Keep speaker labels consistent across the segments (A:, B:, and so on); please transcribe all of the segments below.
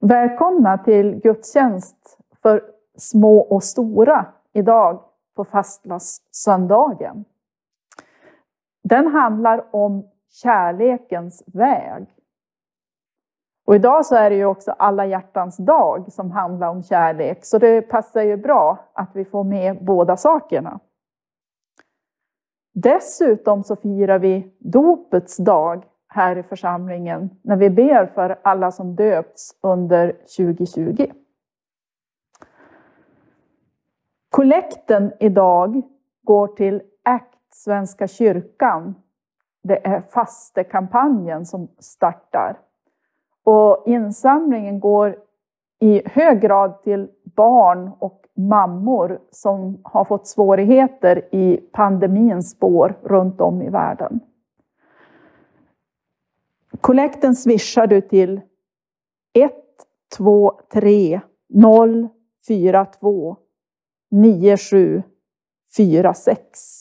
A: Välkomna till gudstjänst för små och stora idag på fastlagssöndagen. Den handlar om kärlekens väg. Och idag så är det ju också alla hjärtans dag som handlar om kärlek. Så det passar ju bra att vi får med båda sakerna. Dessutom så firar vi dopets dag här i församlingen när vi ber för alla som döpts under 2020. Kollekten idag går till ACT Svenska kyrkan. Det är fastekampanjen som startar. Och insamlingen går i hög grad till barn och mammor som har fått svårigheter i pandemins spår runt om i världen. Kollekten swishar du till 123 042 9746.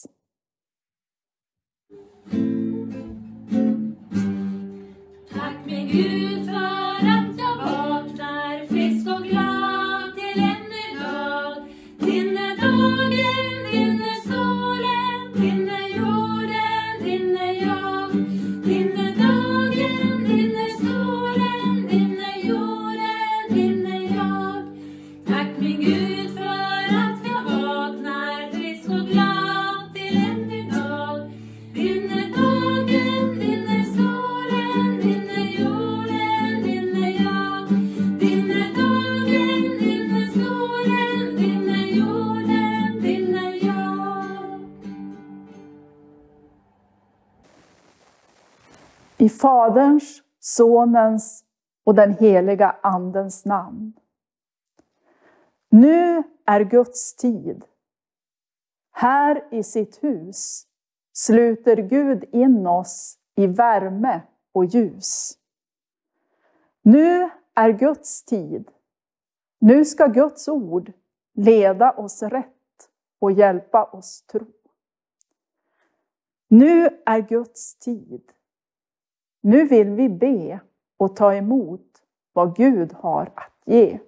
B: Tack min Gud för att jag vaknar frisk och glad till en ny dag. Din är dagen, din är solen, din är jorden, din är jag. Din är dagen, din är solen, din är jorden, din är jag. Tack min Gud för att jag vaknar frisk och glad till en ny dag. Din är dagen, din är solen, din är jorden, din är jag. Din är dagen, din är solen, din är jorden, din är jag.
A: I Faderns, Sonens och den heliga Andens namn. Nu är Guds tid. Här i sitt hus sluter Gud in oss i värme och ljus. Nu är Guds tid. Nu ska Guds ord leda oss rätt och hjälpa oss tro. Nu är Guds tid. Nu vill vi be och ta emot vad Gud har att ge.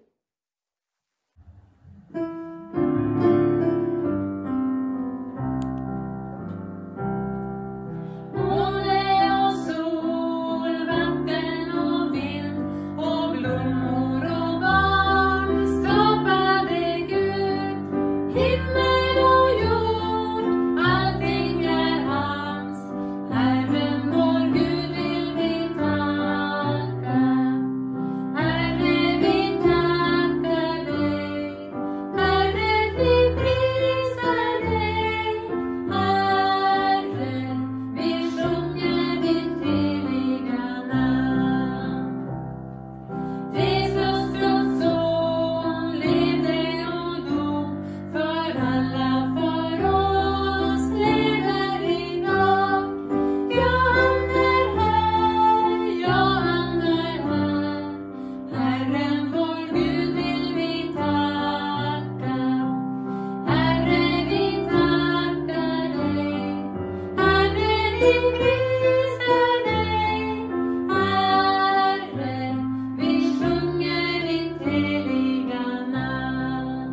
B: Måne och sol, vatten och vind och blommor och barn skapade Gud. Himmel och jord, allting är hans. Herren vår Gud vill vi tacka. Herre, vi tackar dig. Herre, vi prisar dig. Herre, vi sjunger ditt heliga namn. Jesus, Guds son, levde och dog för alla, för oss, lever idag. Ja, han är här, ja, han är här. Herren vår Gud vill vi tacka. Herre, vi tackar dig. Herre, vi prisar dig. Herre, vi sjunger ditt heliga namn.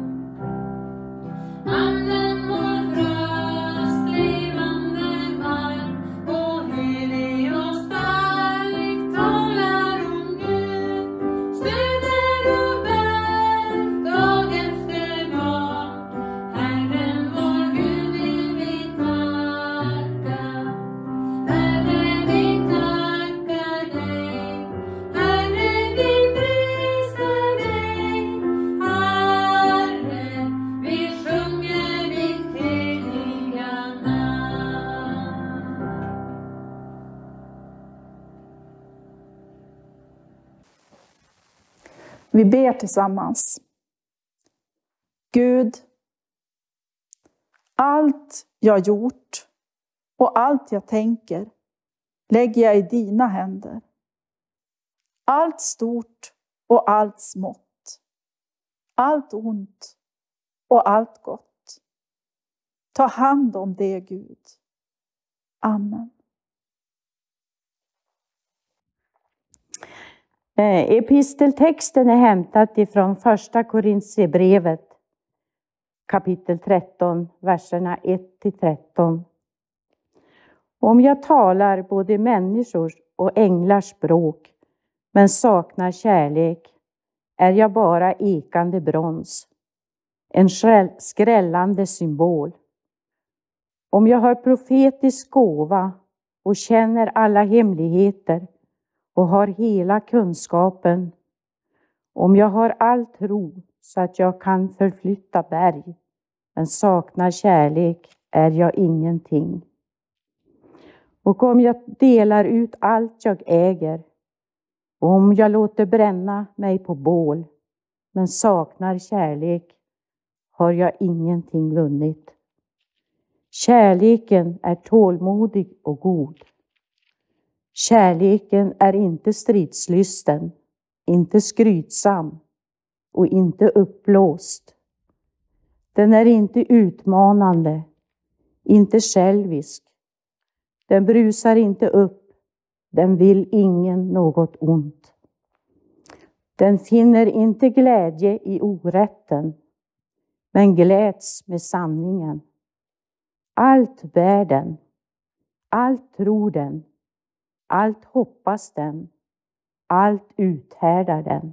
B: Anden vår tröst, levande varm och helig och stark, talar om Gud. Stöder och bär dag efter dag. Herren vår Gud vill vi tacka. Herre, vi tackar dig. Herre, vi prisar dig. Herre, vi sjunger ditt heliga namn.
A: Vi ber tillsammans. Gud, allt jag gjort och allt jag tänker lägger jag i dina händer. Allt stort och allt smått. Allt ont och allt gott. Ta hand om det, Gud. Amen.
C: Episteltexten är hämtad ifrån första Korintierbrevet kapitel 13, verserna 1-13. Om jag talar både människors och änglars språk, men saknar kärlek, är jag bara ekande brons, en skrällande symbol. Om jag har profetisk gåva och känner alla hemligheter och har hela kunskapen, om jag har all tro så att jag kan förflytta berg, men saknar kärlek, är jag ingenting. Och om jag delar ut allt jag äger, och om jag låter bränna mig på bål, men saknar kärlek, har jag ingenting vunnit. Kärleken är tålmodig och god. Kärleken är inte stridslysten, inte skrytsam och inte uppblåst. Den är inte utmanande, inte självisk. Den brusar inte upp, den vill ingen något ont. Den finner inte glädje i orätten, men gläds med sanningen. Allt bär den, allt tror den, allt hoppas den, allt uthärdar den.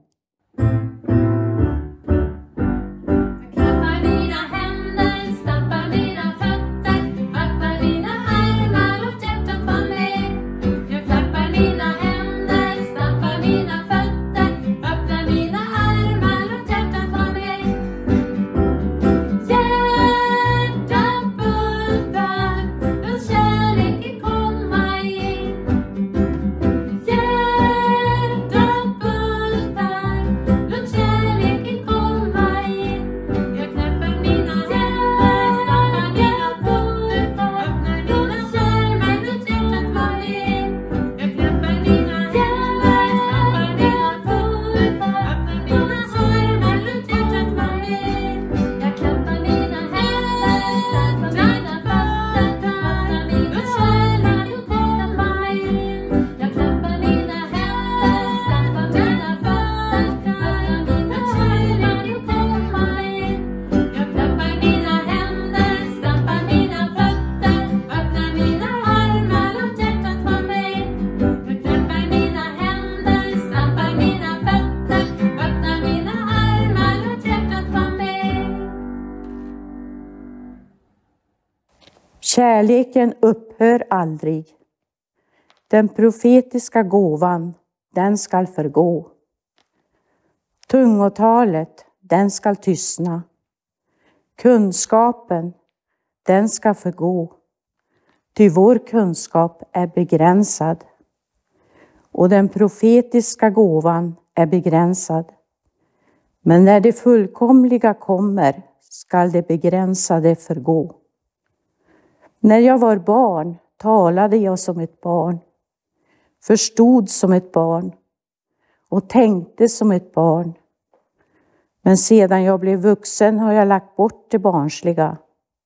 C: Kärleken upphör aldrig. Den profetiska gåvan, den skall förgå. Tungotalet, den skall tystna. Kunskapen, den ska förgå. Ty vår kunskap är begränsad. Och den profetiska gåvan är begränsad. Men när det fullkomliga kommer skall det begränsade förgå. När jag var barn talade jag som ett barn, förstod som ett barn och tänkte som ett barn. Men sedan jag blev vuxen har jag lagt bort det barnsliga.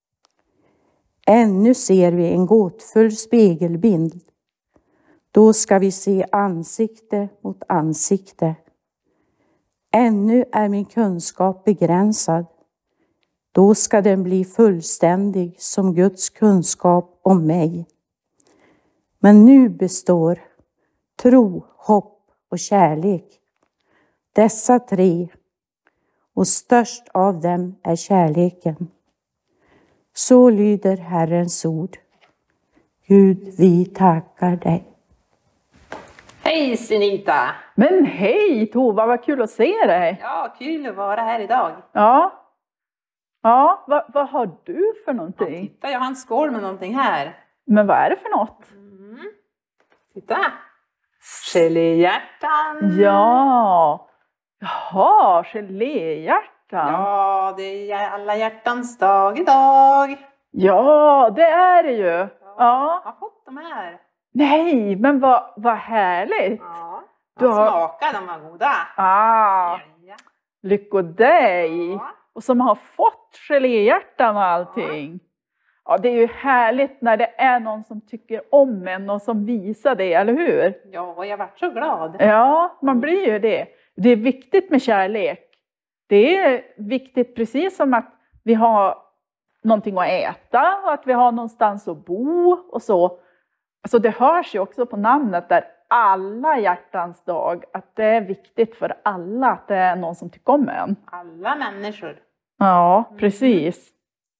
C: Ännu ser vi en gåtfull spegelbild. Då ska vi se ansikte mot ansikte. Ännu är min kunskap begränsad. Då ska den bli fullständig som Guds kunskap om mig. Men nu består tro, hopp och kärlek. Dessa tre, och störst av dem är kärleken. Så lyder Herrens ord. Gud, vi tackar dig.
D: Hej Sinita!
A: Men hej Tova, vad kul att se dig.
D: Ja, kul att vara här idag.
A: Ja, vad har du för någonting?
D: Ja, titta, jag har en skål med någonting här.
A: Men vad är det för något?
D: Titta! Geléhjärtan!
A: Ja, jaha, geléhjärtan.
D: Ja, det är alla hjärtans dag idag.
A: Ja, det är det ju. Ja.
D: Jag har fått de här.
A: Nej, men vad härligt.
D: Ja,
A: Du har...
D: smaka, de var goda.
A: Ja. Lycko dig.
D: Ja.
A: Och som har fått geléhjärtan och allting. Ja, det är ju härligt när det är någon som tycker om en och som visar det, eller hur?
D: Ja, jag var så glad.
A: Ja, man blir ju det. Det är viktigt med kärlek. Det är viktigt precis som att vi har någonting att äta och att vi har någonstans att bo och så. Alltså det hörs ju också på namnet där, alla hjärtans dag, att det är viktigt för alla att det är någon som tycker om en.
D: Alla människor.
A: Ja, precis.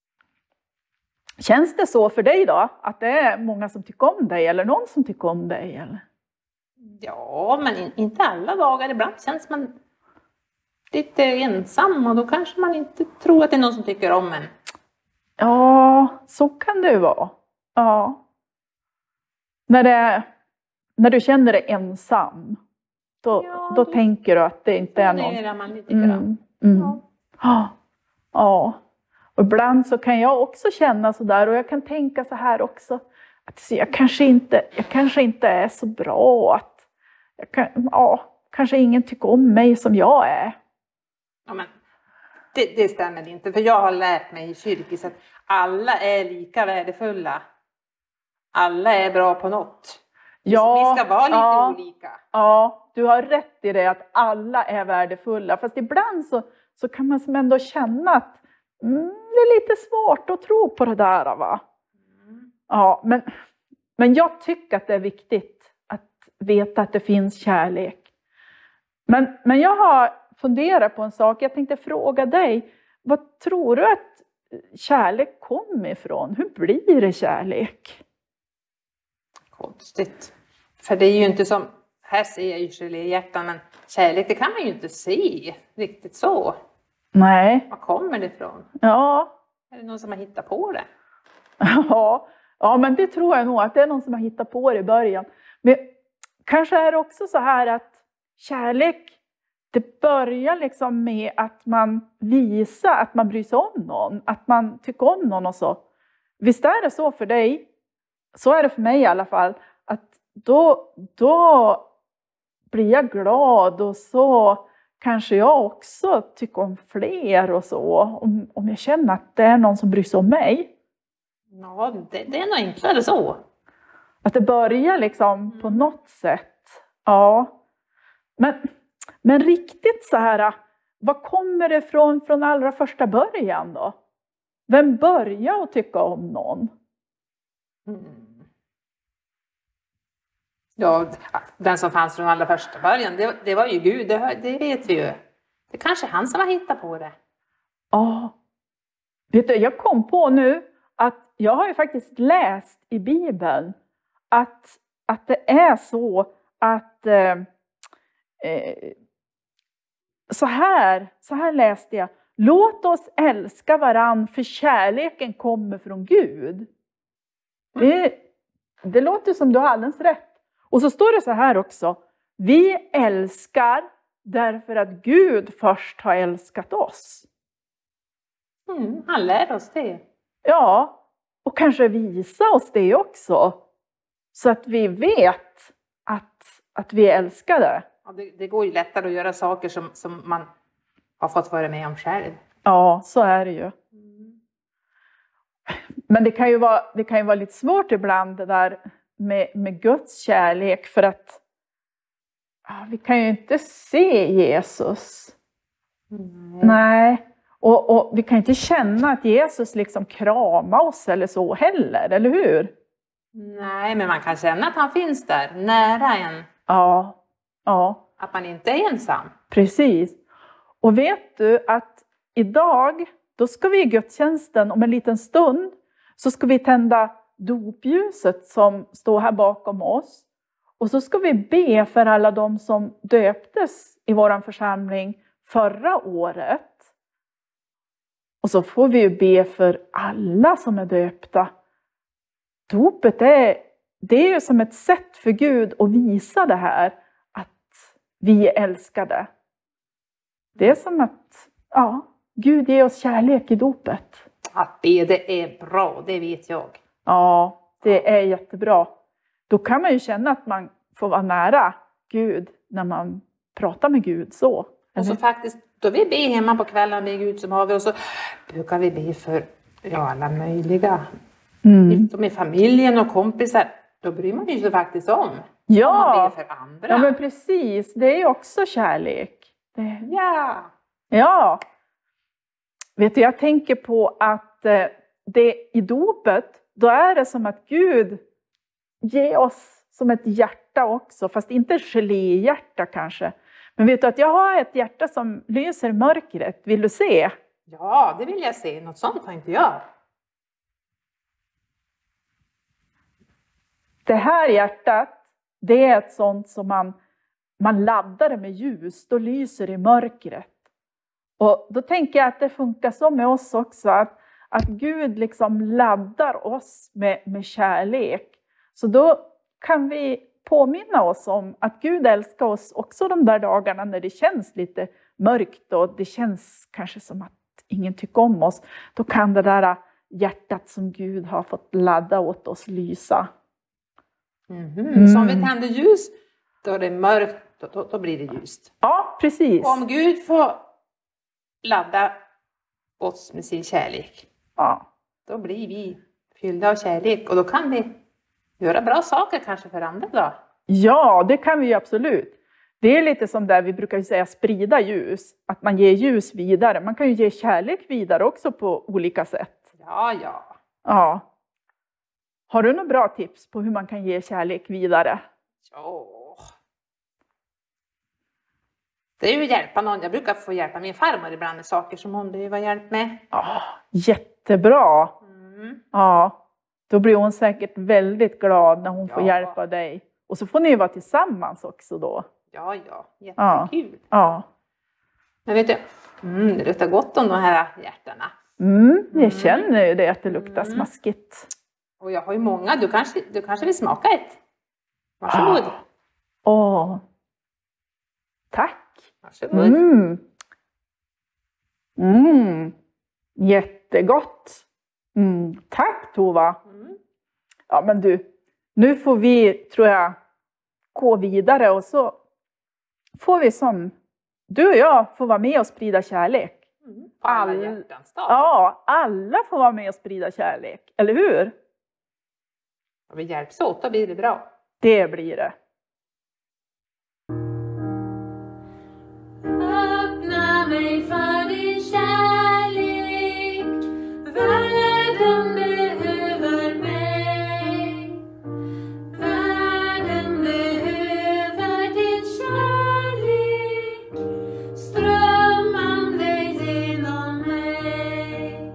A: Känns det så för dig då? Att det är många som tycker om dig eller någon som tycker om dig? Eller?
D: Ja, men inte alla dagar. Ibland känns man lite ensam och då kanske man inte tror att det är någon som tycker om en.
A: Ja, så kan det ju vara. Ja. När du känner dig ensam, då tänker du att det inte är någon.
D: Man lite grann.
A: Ja. Och ibland så kan jag också känna så där, och jag kan tänka så här också, att jag kanske inte är så bra, att kanske ingen tycker om mig som jag är.
D: Ja, men det stämmer inte, för jag har lärt mig i kyrkis att alla är lika värdefulla. Alla är bra på något.
A: Ja,
D: vi ska vara lite olika.
A: Ja, du har rätt i det, att alla är värdefulla. Fast ibland så kan man som ändå känna att det är lite svårt att tro på det där, va? Ja, men jag tycker att det är viktigt att veta att det finns kärlek. Men jag har funderat på en sak. Jag tänkte fråga dig, vad tror du att kärlek kommer ifrån? Hur blir det kärlek?
D: Konstigt. För det är ju inte som, här ser jag ju geléhjärtan, men kärlek, det kan man ju inte se riktigt så.
A: Nej.
D: Var kommer det ifrån?
A: Ja.
D: Är det någon som har hittat på det?
A: Ja, men det tror jag nog, att det är någon som har hittat på det i början. Men kanske är det också så här att kärlek, det börjar liksom med att man visar att man bryr sig om någon. Att man tycker om någon och så. Visst är det så för dig? Så är det för mig i alla fall. Att då blir jag glad, och så kanske jag också tycker om fler och så. Om jag känner att det är någon som bryr sig om mig.
D: Ja, det är nog enklare så.
A: Att det börjar liksom på något sätt. Ja. Men riktigt så här, vad kommer det från allra första början då? Vem börjar att tycka om någon?
D: Ja, den som fanns från allra första början, det var ju Gud, det vet vi ju. Det är kanske han som har hittat på det.
A: Ja. Vet du, jag kom på nu att jag har ju faktiskt läst i Bibeln att det är så att så här läste jag. Låt oss älska varann, för kärleken kommer från Gud. Det låter som du har alldeles rätt. Och så står det så här också. Vi älskar därför att Gud först har älskat oss.
D: Han lär oss det.
A: Ja, och kanske visa oss det också. Så att vi vet att vi älskar det.
D: Ja, det går ju lättare att göra saker som man har fått vara med om själv.
A: Ja, så är det ju. Men det kan ju vara lite svårt ibland det där med Guds kärlek. För att vi kan ju inte se Jesus. Nej. Och vi kan inte känna att Jesus liksom kramar oss eller så heller, eller hur?
D: Nej, men man kan känna att han finns där, nära en.
A: Ja.
D: Att man inte är ensam.
A: Precis. Och vet du att idag, då ska vi i gudstjänsten om en liten stund, så ska vi tända dopljuset som står här bakom oss. Och så ska vi be för alla de som döptes i vår församling förra året. Och så får vi ju be för alla som är döpta. Dopet det är ju som ett sätt för Gud att visa det här, att vi är älskade. Det är som att Gud ger oss kärlek i dopet.
D: Att be, det är bra, det vet jag.
A: Ja, det är jättebra. Då kan man ju känna att man får vara nära Gud när man pratar med Gud så.
D: Och så faktiskt, då vi ber hemma på kvällen med Gud som har vi, och så brukar vi be för alla möjliga med familjen och kompisar, då bryr man ju sig faktiskt om.
A: Ja.
D: Om man ber för andra.
A: Ja, men precis. Det är ju också kärlek.
D: Ja.
A: Ja. Vet du, jag tänker på att det i dopet, då är det som att Gud ger oss som ett hjärta också. Fast inte geléhjärta kanske. Men vet du att jag har ett hjärta som lyser mörkret. Vill du se?
D: Ja, det vill jag se. Något sånt har inte jag.
A: Det här hjärtat, det är ett sånt som man laddar det med ljus. Då lyser det i mörkret. Och då tänker jag att det funkar så med oss också. Att Gud liksom laddar oss med kärlek. Så då kan vi påminna oss om att Gud älskar oss också de där dagarna när det känns lite mörkt. Och det känns kanske som att ingen tycker om oss. Då kan det där hjärtat som Gud har fått ladda åt oss lysa.
D: Så om vi tänder ljus, då är det mörkt, då blir det ljust.
A: Ja, precis.
D: Och om Gud får ladda oss med sin kärlek, då blir vi fyllda av kärlek. Och då kan vi göra bra saker kanske för andra då.
A: Ja, det kan vi ju absolut. Det är lite som där vi brukar säga sprida ljus. Att man ger ljus vidare. Man kan ju ge kärlek vidare också på olika sätt. Ja. Har du några bra tips på hur man kan ge kärlek vidare?
D: Ja. Det är ju att hjälpa någon. Jag brukar få hjälpa min farmor ibland med saker som hon behöver hjälp med.
A: Ja, jättebra. Ja, då blir hon säkert väldigt glad när hon får hjälpa dig. Och så får ni ju vara tillsammans också då.
D: Ja, jättekul.
A: Ja.
D: Men vet du, det luktar gott om de här hjärtarna.
A: Jag känner ju det, att det luktar smaskigt.
D: Och jag har ju många. Du kanske vill smaka ett? Varsågod.
A: Tack.
D: Varsågod.
A: Jättegott. Tack Tova. Ja, men du, nu får vi, tror jag, gå vidare. Och så får vi som du och jag får vara med och sprida kärlek.
D: Alla hjärtans dag.
A: Ja, alla får vara med och sprida kärlek. Eller hur?
D: Och vi hjälps åt, då blir det bra.
A: Det blir det.
B: Öppna mig för din kärlek. Världen behöver mig. Världen behöver din kärlek. Strömmande genom mig.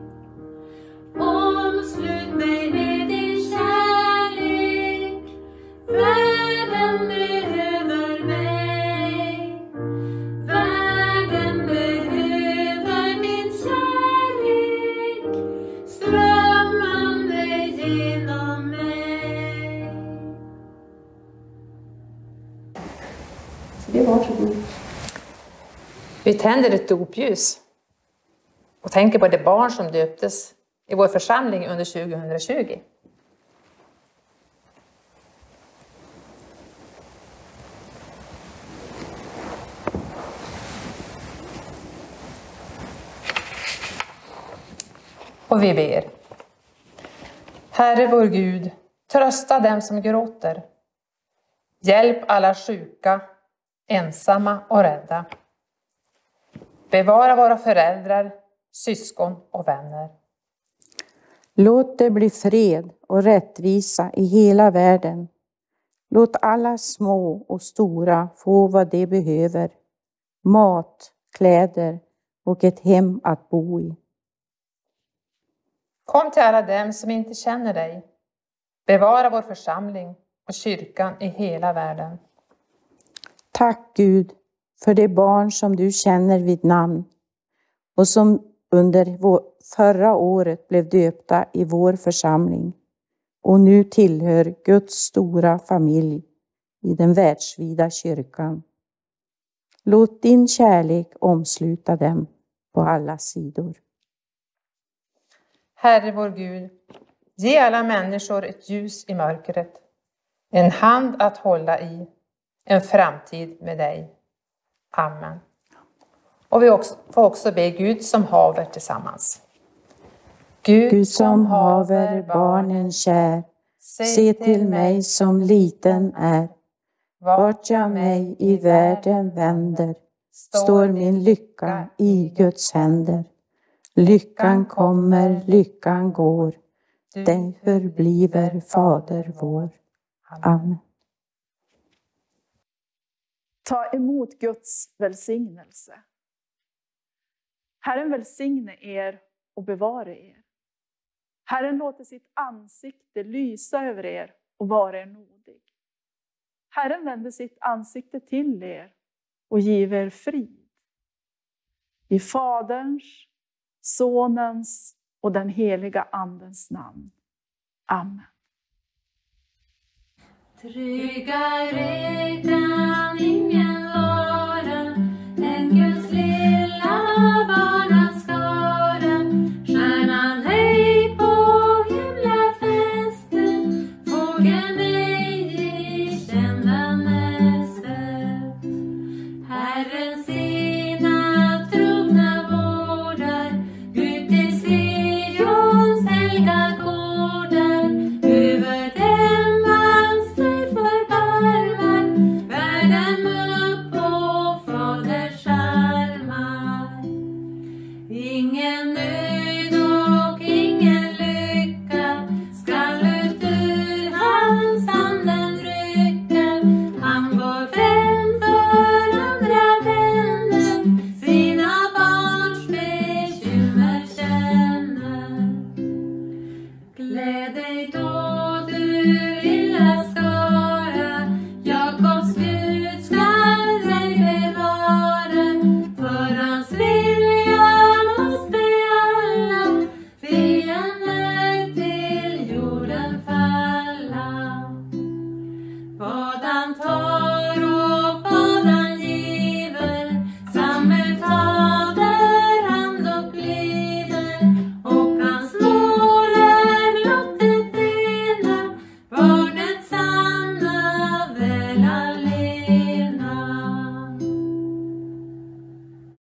B: Omslut mig med din kärlek. Världen behöver mig. Världen behöver min kärlek. Strömmande genom mig.
D: Det var så god. Vi tänder ett dopljus och tänker på det barn som döptes i vår församling under 2020. Och vi ber. Herre vår Gud, trösta dem som gråter. Hjälp alla sjuka, ensamma och rädda. Bevara våra föräldrar, syskon och vänner.
C: Låt det bli fred och rättvisa i hela världen. Låt alla små och stora få vad de behöver. Mat, kläder och ett hem att bo i.
D: Kom till alla dem som inte känner dig. Bevara vår församling och kyrkan i hela världen.
C: Tack Gud för de barn som du känner vid namn och som under förra året blev döpta i vår församling och nu tillhör Guds stora familj i den världsvida kyrkan. Låt din kärlek omsluta dem på alla sidor.
D: Herre vår Gud, ge alla människor ett ljus i mörkret, en hand att hålla i, en framtid med dig. Amen. Och vi får också be Gud som haver tillsammans.
C: Gud som haver barnen kär, se till mig som liten är. Vart jag mig i världen vänder, står min lycka i Guds händer. Lyckan kommer, lyckan går, den förbliver Fader vår. Amen.
A: Ta emot Guds välsignelse. Herren välsigne er och bevare er. Herren låter sitt ansikte lysa över er och vara er nådig. Herren vänder sitt ansikte till er och giver er frid. I Faderns, Sonens och den heliga Andens namn. Amen.
B: Tryggare kan ingen vara än Guds lilla barnaskara. Stjärnan hej på himlafesten, fågeln ej i kända nästet. Herren sina trogna vårdar, ut i Sions helga gårdar, över dem han sig förbarmar, bär dem upp på Faders armar. Ingen nöd och ingen lycka skall ut ur hans handen rycka. Han går framför andra vänner, sina barns bekymmer känner. Gläd dig då du lilla skara, Jakobs Gud skall dig bevara. För hans vilja måste alla fiender till jorden falla. Vad han tar och vad han giver, samme Fader han dock bliver. Och hans mål är blott ett ena, barnets sanna väl